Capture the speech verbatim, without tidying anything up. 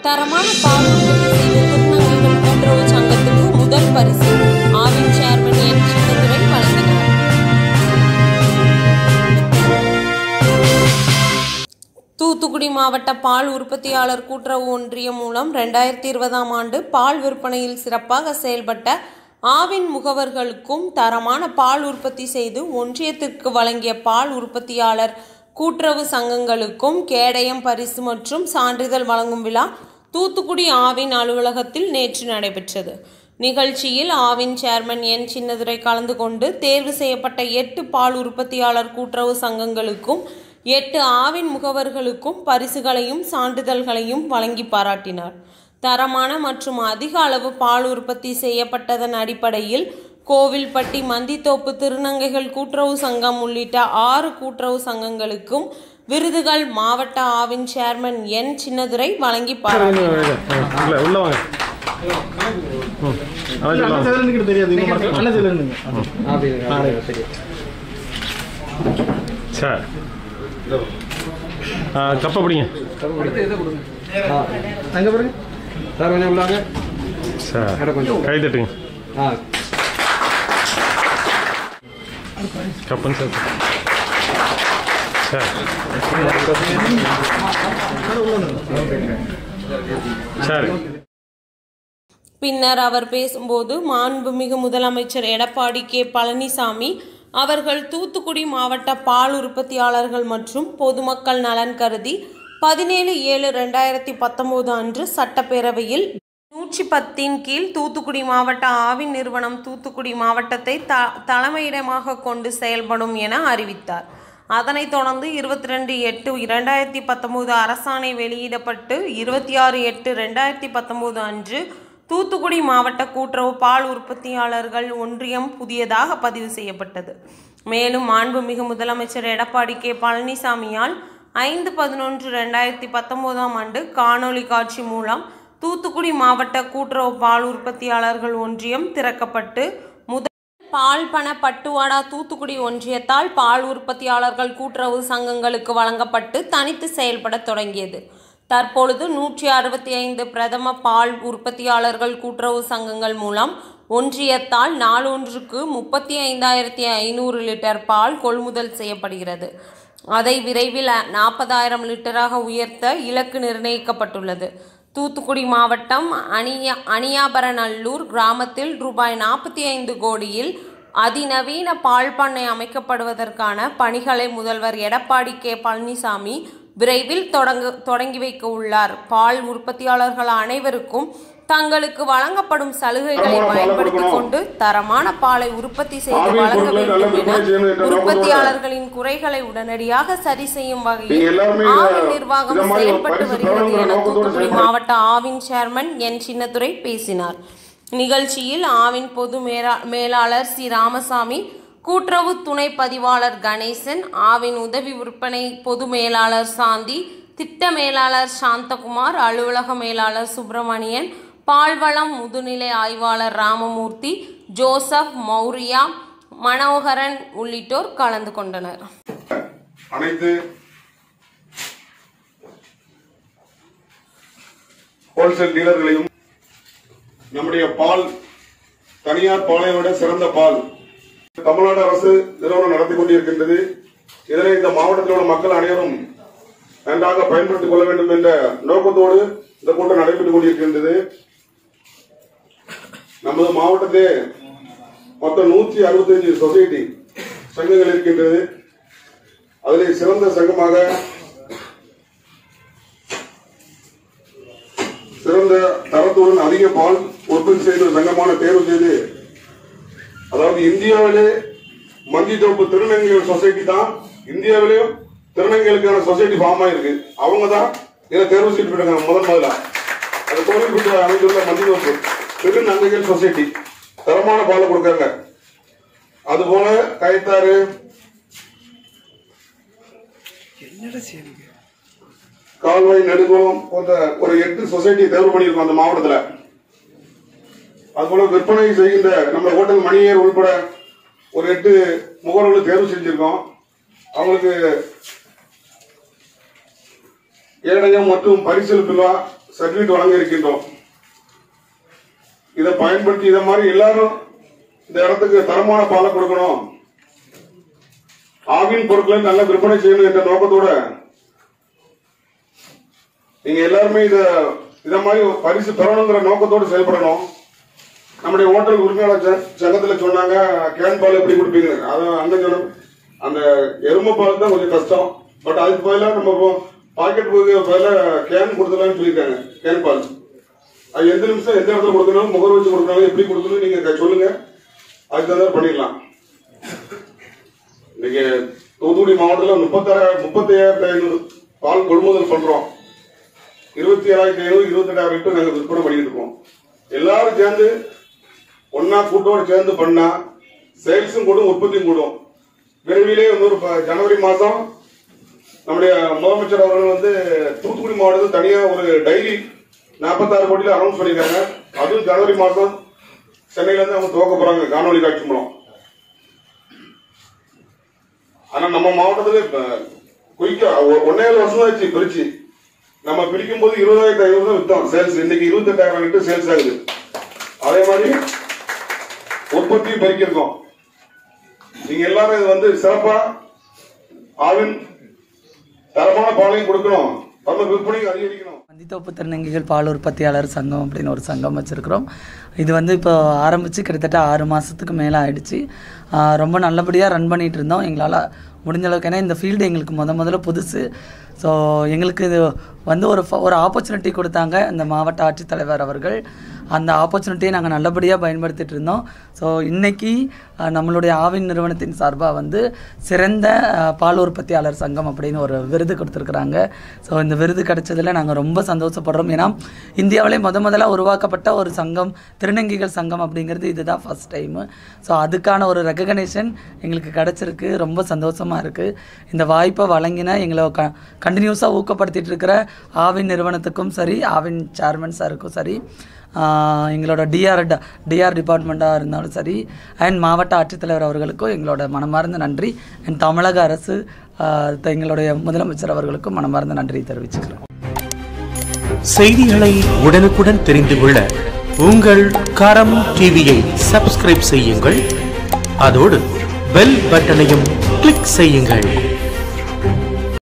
தரமான பால் உற்பத்தி செய்த திருநங்கைகள் கூட்டுறவு சங்கத்துக்கு முதல் பரிசு ஆவின் சேர்மன் என் சின்னதுரை வழங்கினார். தூத்துக்குடி மாவட்ட பால் உற்பத்தியாளர் கூட்டுறவு ஒன்றியம் மூலம் இரண்டாயிரத்தி இருபதாம் ஆண்டு பால் விற்பனையில் சிறப்பாக செயல்பட்ட ஆவின் முகவர்களுக்கும் தரமான பால் உற்பத்தி செய்து ஒன்றியத்திற்கு வழங்கிய பால் உற்பத்தியாளர் கூட்டுறவு சங்கங்களுக்கும் கேடயம் பரிசு மற்றும் சான்றிதழ் வழங்கும் விழா தூத்துக்குடி ஆவின் அலுவலகத்தில் நேற்று நடைபெற்றது. நிகழ்ச்சியில் ஆவின் சேர்மன் என் சின்னதுரை கலந்து கொண்டு தேர்வு செய்யப்பட்ட எட்டு பால் உற்பத்தியாளர் கூட்டுறவு சங்கங்களுக்கும் எட்டு ஆவின் முகவர்களுக்கும் பரிசுகளையும் சான்றிதழ்களையும் வழங்கி பாராட்டினார். தரமான மற்றும் அதிக அளவு பால் உற்பத்தி செய்யப்பட்டதன் அடிப்படையில் கோவில்பட்டி மந்தித்தோப்பு திருநங்கைகள் கூட்டுறவு சங்கம் உள்ளிட்ட ஆறு கூட்டுறவு சங்கங்களுக்கும் விருதுகள் மாவட்ட ஆவின் சேர்மன் என் சின்னதுரை வழங்கி பாராட்டினார். சார் கொஞ்சம் உள்ளாங்க சார், கொஞ்சம் கை தட்டுங்க. ஆ கப்பன் சார் சார் சார் பின்னர் அவர் பேசும்போது மாண்புமிகு முதலமைச்சர் எடப்பாடி கே பழனிசாமி அவர்கள் தூத்துக்குடி மாவட்ட பால் உற்பத்தியாளர்கள் மற்றும் பொதுமக்கள் நலன் கருதி பதினேழு ஏழு ரெண்டாயிரத்தி பத்தொன்பது அன்று சட்டப்பேரவையில் நூற்றி பத்தின் கீழ் தூத்துக்குடி மாவட்ட ஆவின் நிறுவனம் தூத்துக்குடி மாவட்டத்தை த தலைமையிடமாக கொண்டு செயல்படும் என அறிவித்தார். அதனைத் தொடர்ந்து இருபத்தி ரெண்டு எட்டு இரண்டாயிரத்தி பத்தொன்பது அரசாணை வெளியிடப்பட்டு இருபத்தி ஆறு எட்டு ரெண்டாயிரத்தி பத்தொன்பது அன்று தூத்துக்குடி மாவட்ட கூட்டுறவு பால் உற்பத்தியாளர்கள் ஒன்றியம் புதியதாக பதிவு செய்யப்பட்டது. மேலும் மாண்புமிகு முதலமைச்சர் எடப்பாடி கே பழனிசாமியால் ஐந்து பதினொன்று ரெண்டாயிரத்தி பத்தொன்பதாம் ஆண்டு காணொலி காட்சி மூலம் தூத்துக்குடி மாவட்ட கூட்டுறவு பால் உற்பத்தியாளர்கள் ஒன்றியம் திறக்கப்பட்டு முதல் பால் பண பட்டுவாடா தூத்துக்குடி ஒன்றியத்தால் பால் உற்பத்தியாளர்கள் கூட்டுறவு சங்கங்களுக்கு வழங்கப்பட்டு தனித்து செயல்பட தொடங்கியது. தற்பொழுது நூற்றி அறுபத்தி ஐந்து பிரதம பால் உற்பத்தியாளர்கள் கூட்டுறவு சங்கங்கள் மூலம் ஒன்றியத்தால் நாளொன்றுக்கு முப்பத்தி ஐந்தாயிரத்தி ஐநூறு லிட்டர் பால் கொள்முதல் செய்யப்படுகிறது. அதை விரைவில் நாற்பதாயிரம் லிட்டராக உயர்த்த இலக்கு நிர்ணயிக்கப்பட்டுள்ளது. தூத்துக்குடி மாவட்டம் அணியா அணியாபரநல்லூர் கிராமத்தில் ரூபாய் நாற்பத்தி ஐந்து கோடியில் அதிநவீன பால் பண்ணை அமைக்கப்படுவதற்கான பணிகளை முதல்வர் எடப்பாடி கே பழனிசாமி விரைவில் தொடங்கு தொடங்கி வைக்க உள்ளார். பால் உற்பத்தியாளர்கள் அனைவருக்கும் தங்களுக்கு வழங்கப்படும் சலுகைகளை பயன்படுத்திக் கொண்டு தரமான பாலை உற்பத்தி செய்து வழங்க வேண்டும் என உற்பத்தியாளர்களின் குறைகளை உடனடியாக சரி செய்யும் வகையில் ஆவின் நிர்வாகம் செயல்பட்டு வருகிறது என தூத்துக்குடி மாவட்ட ஆவின் சேர்மன் என் சின்னதுரை பேசினார். நிகழ்ச்சியில் ஆவின் பொது மேலாளர் சி ராமசாமி, கூட்டுறவு துணை பதிவாளர் கணேசன், ஆவின் உதவி விற்பனை பொது மேலாளர் சாந்தி, திட்ட மேலாளர் சாந்தகுமார், அலுவலக மேலாளர் சுப்பிரமணியன், பால்வளம் முதுநிலை ஆய்வாளர் ராமமூர்த்தி, ஜோசப், மௌரியா, மனோகரன் உள்ளிட்டோர் கலந்து கொண்டனர். அனைத்து ஹோல்சேல் டீலர்களையும் நம்முடைய பால் தனியார் பாலை விட சிறந்த பால் தமிழ்நாடு அரசு நிறுவனம் நடத்தி கொண்டிருக்கின்றது. இதனை இந்த மாவட்டத்தில் உள்ள மக்கள் அனைவரும் நன்றாக பயன்படுத்திக் கொள்ள வேண்டும் என்ற நோக்கத்தோடு இந்த கூட்டம் நடைபெற்றுக் கொண்டிருக்கின்றது. நமது மாவட்டத்திலே மொத்தம் நூற்றி அறுபத்தி அஞ்சு சொசைட்டி சங்கங்கள் இருக்கின்றது. அதில் சிறந்த சங்கமாக சிறந்த தரத்துடன் அதிக பால் உற்பத்தி செய்த சங்கமான தேர்வு செய்து, அதாவது இந்தியாவிலே மந்தித்தோப்பு திருநங்கைகள் சொசைட்டி தான் இந்தியாவிலேயும் திருநங்கைகளுக்கான சொசைட்டி ஃபார்ம் ஆயிருக்கு. அவங்க தான் இதை தேர்வு செய்து விட்டாங்க முதல் முதல்ல. அது கோவில்பட்டி அமைந்துள்ள மந்தித்தோப்பு திருநங்கைகள் சொசைட்டி தரமான பாலை கொடுக்காங்க. அதுபோல கயத்தாறு, கால்வாய், நெடுங்குளம் போன்ற ஒரு எட்டு சொசைட்டி தேர்வு பண்ணியிருக்கோம் அந்த மாவட்டத்தில். அதுபோல விற்பனை செய்கின்ற நம்ம ஹோட்டல் மணியர் உள்பட ஒரு எட்டு முகவர்களை தேர்வு செஞ்சிருக்கோம். அவங்களுக்கு ஏழையம் மற்றும் பரிசளிப்பு விழா சர்டிபிகேட் வழங்க இருக்கின்றோம். இதை பயன்படுத்தி இதை மாதிரி எல்லாரும் இந்த இடத்துக்கு தரமான பாலை கொடுக்கணும், ஆவின் பொருட்களை நல்ல விற்பனை செய்யணும் என்ற நோக்கத்தோட நீங்க எல்லாருமே இத இத மாதிரி பரிசு பெறணுங்கிற நோக்கத்தோடு செயல்படணும். நம்முடைய ஹோட்டல் உரிமையாளர் சங்கத்துல சொன்னாங்க கேன் பால் எப்படி கொடுப்பீங்க, அது அண்ணன் சொன்ன அந்த எருமை பால் தான் கொஞ்சம் கஷ்டம். பட் அதுக்கு பதிலாக நம்ம பாக்கெட் பதிலாக கேன் கொடுத்துடலாம்னு சொல்லியிருக்காங்க. கேன் பால் அது எந்த நிமிஷம் எந்த இடத்துல கொடுக்கணும், முகர் வச்சு கொடுக்கணும், எப்படி கொடுக்கணும் நீங்க சொல்லுங்க, அதுக்கு தகுந்த பண்ணிடலாம். இன்னைக்கு தூத்துக்குடி மாவட்டத்தில் முப்பத்தாயிரம் முப்பத்தி ஐயாயிரத்தி ஐநூறு பால் கொள்முதல் பண்றோம். இருபத்தி ஏழாயிரத்தி ஐநூறு இருபத்தி எட்டாயிரம் லிட்டர் நாங்கள் விற்பனை பண்ணிட்டு இருக்கோம். எல்லாரும் சேர்ந்து ஒன்னா கூட்டோடு சேர்ந்து பண்ணா சேல்ஸும் கூடும், உற்பத்தியும் கூடும். விரைவிலே இன்னொரு ஜனவரி மாசம் நம்முடைய முதலமைச்சர் அவர்கள் வந்து தூத்துக்குடி மாவட்டத்தில் தனியா ஒரு டைரி நாற்பத்தாறு கோடியில் அனௌன்ஸ் பண்ணிருக்காங்க. அதுவும் ஜனவரி மாசம் சென்னையில இருந்து அவங்க துவக்க போறாங்க காணொலி காட்சி மூலம். ஆனா நம்ம மாவட்டத்துல குயிக்கா ஒன்னே வருஷம் ஆச்சு பிரிச்சு நம்ம பிரிக்கும் போது இருபதாயிரத்தி ஐநூறு தான் வித்தோம் சேல்ஸ். இன்னைக்கு இருபத்தி எட்டாயிரம் லிட்டர் சேல்ஸ் ஆகுது. அதே மாதிரி உற்பத்தியும் பெருக்கிருக்கோம். நீங்க எல்லாரும் இது வந்து சிறப்பா ஆவின் தரமான பாலையும் கொடுக்கணும், நம்ம விற்பனையும் அதிகரிக்கணும். மந்தித்தோப்பு திருநங்கைகள் பால் உற்பத்தியாளர் சங்கம் அப்படின்னு ஒரு சங்கம் வச்சுருக்கிறோம். இது வந்து இப்போ ஆரம்பித்து கிட்டத்தட்ட ஆறு மாதத்துக்கு மேலே ஆயிடுச்சு. ரொம்ப நல்லபடியாக ரன் பண்ணிகிட்டு இருந்தோம் எங்களால் முடிஞ்ச அளவுக்கு. ஏன்னா இந்த ஃபீல்டு எங்களுக்கு முத முதல்ல புதுசு. ஸோ எங்களுக்கு இது வந்து ஒரு ஒரு ஆப்பர்ச்சுனிட்டி கொடுத்தாங்க இந்த மாவட்ட ஆட்சித்தலைவர் அவர்கள். அந்த ஆப்பர்ச்சுனிட்டியை நாங்கள் நல்லபடியாக பயன்படுத்திகிட்டு இருந்தோம். ஸோ இன்றைக்கி நம்மளுடைய ஆவின் நிறுவனத்தின் சார்பாக வந்து சிறந்த பால் உற்பத்தியாளர் சங்கம் அப்படின்னு ஒரு விருது கொடுத்துருக்குறாங்க. ஸோ இந்த விருது கிடைச்சதில் நாங்கள் ரொம்ப சந்தோஷப்படுறோம். ஏன்னா இந்தியாவிலே முத முதலாக உருவாக்கப்பட்ட ஒரு சங்கம் திருநங்கைகள் சங்கம் அப்படிங்கிறது இதுதான் ஃபஸ்ட் டைமு. ஸோ அதுக்கான ஒரு ரெகக்னேஷன் எங்களுக்கு கிடச்சிருக்கு. ரொம்ப சந்தோஷமாக இருக்குது. இந்த வாய்ப்பை வழங்கின எங்களை க கண்டினியூஸாக ஊக்கப்படுத்திகிட்டு இருக்கிற ஆவின் நிறுவனத்துக்கும் சரி, ஆவின் சேர்மன் சாருக்கும் சரி, எங்களோட டிஆர் டிஆர் டிபார்ட்மெண்ட்டாக இருந்தாலும் சரி, அண்ட் மாவட்ட ஆட்சித்தலைவர் அவர்களுக்கும் எங்களோட மனமார்ந்த நன்றி. அண்ட் தமிழக அரசு எங்களுடைய முதலமைச்சர் அவர்களுக்கும் மனமார்ந்த நன்றி தெரிவிச்சுக்கிறோம். செய்திகளை உடனுக்குடன் தெரிந்து கொள்ள உங்கள் கரம் டிவியை சப்ஸ்கிரைப் செய்யுங்கள். அதோடு பெல் பட்டனையும் கிளிக் செய்யுங்கள்.